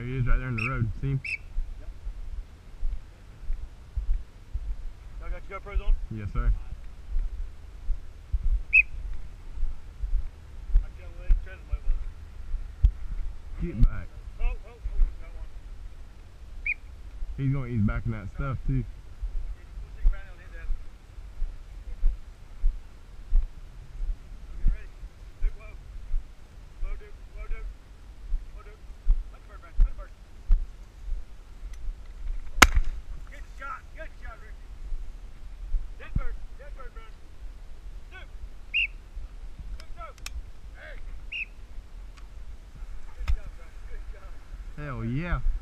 he is right there in the road. See him? Yep. Y'all got your GoPros on? Yes, sir. Get back. Oh, got one. He's gonna ease back in that stuff too. Hell yeah.